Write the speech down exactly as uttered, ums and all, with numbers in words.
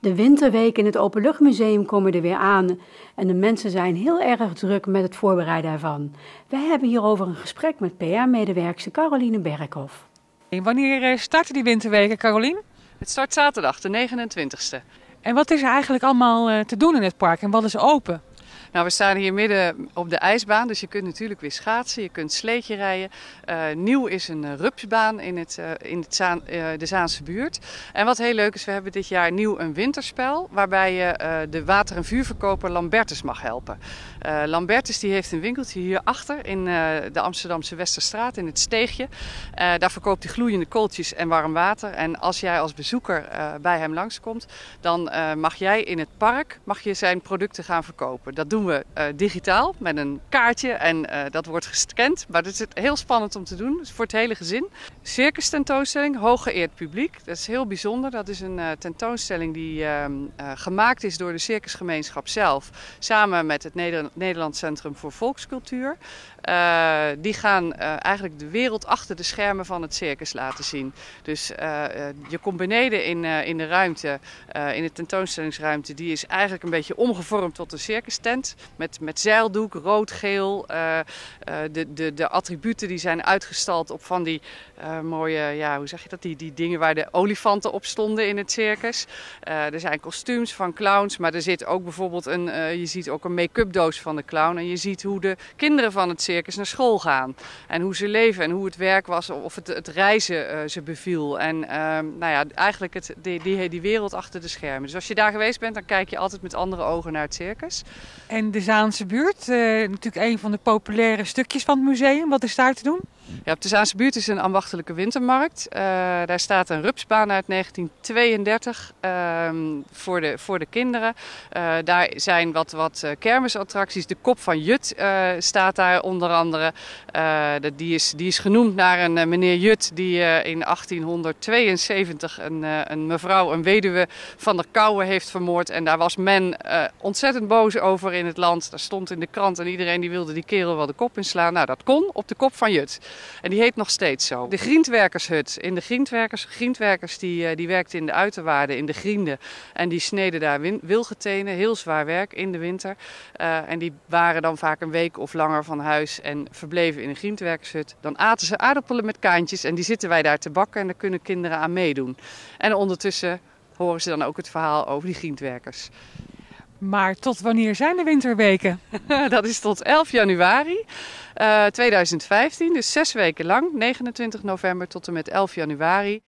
De winterweken in het Openluchtmuseum komen er weer aan en de mensen zijn heel erg druk met het voorbereiden ervan. Wij hebben hierover een gesprek met P R-medewerkster Caroline Berkhoff. Wanneer starten die winterweken, Caroline? Het start zaterdag, de negenentwintigste. En wat is er eigenlijk allemaal te doen in het park en wat is open? Nou, we staan hier midden op de ijsbaan, dus je kunt natuurlijk weer schaatsen, je kunt sleetje rijden. Uh, nieuw is een uh, rupsbaan in, het, uh, in het Zaan, uh, de Zaanse buurt. En wat heel leuk is, we hebben dit jaar nieuw een winterspel waarbij je uh, de water- en vuurverkoper Lambertus mag helpen. Uh, Lambertus die heeft een winkeltje hierachter in uh, de Amsterdamse Westerstraat in het Steegje. Uh, daar verkoopt hij gloeiende kooltjes en warm water. En als jij als bezoeker uh, bij hem langskomt, dan uh, mag jij in het park mag je zijn producten gaan verkopen. Dat doen we uh, digitaal met een kaartje en uh, dat wordt gescand. Maar dat is heel spannend om te doen, dus voor het hele gezin. Circus tentoonstelling, hooggeëerd publiek. Dat is heel bijzonder. Dat is een uh, tentoonstelling die uh, uh, gemaakt is door de circusgemeenschap zelf. Samen met het Neder- Nederlands Centrum voor Volkscultuur. Uh, die gaan uh, eigenlijk de wereld achter de schermen van het circus laten zien. Dus uh, uh, je komt beneden in, uh, in de ruimte, uh, in de tentoonstellingsruimte. Die is eigenlijk een beetje omgevormd tot een circus tent. Met, met zeildoek, rood, geel. Uh, uh, de, de, de attributen die zijn uitgestald op van die uh, mooie, ja, hoe zeg je dat? Die, die dingen waar de olifanten op stonden in het circus. Uh, er zijn kostuums van clowns, maar er zit ook bijvoorbeeld een, uh, je ziet ook een make-up doos van de clown. En je ziet hoe de kinderen van het circus naar school gaan. En hoe ze leven en hoe het werk was, of het, het reizen uh, ze beviel. En uh, nou ja, eigenlijk het, die, die, die wereld achter de schermen. Dus als je daar geweest bent, dan kijk je altijd met andere ogen naar het circus. En de Zaanse buurt, uh, natuurlijk een van de populaire stukjes van het museum. Wat is daar te doen? Ja, op de Zaanse buurt is een ambachtelijke wintermarkt. Uh, daar staat een rupsbaan uit negentien tweeëndertig uh, voor, de, voor de kinderen. Uh, daar zijn wat, wat uh, kermisattracties. De Kop van Jut uh, staat daar onder andere. Uh, die, is, die is genoemd naar een uh, meneer Jut die uh, in achttienhonderdtweeënzeventig een, uh, een mevrouw, een weduwe van der Kouwe heeft vermoord. En daar was men uh, ontzettend boos over in het land. Daar stond in de krant en iedereen die wilde die kerel wel de kop inslaan. Nou, dat kon op de Kop van Jut. En die heet nog steeds zo. De Griendwerkershut. In de Griendwerkers, Griendwerkers die, die werkten in de uiterwaarden, in de grienden. En die sneden daar win, wilgetenen, heel zwaar werk in de winter. Uh, en die waren dan vaak een week of langer van huis en verbleven in een Griendwerkershut. Dan aten ze aardappelen met kaantjes en die zitten wij daar te bakken en daar kunnen kinderen aan meedoen. En ondertussen horen ze dan ook het verhaal over die Griendwerkers. Maar tot wanneer zijn de winterweken? Dat is tot elf januari uh, tweeduizend vijftien, dus zes weken lang, negenentwintig november tot en met elf januari.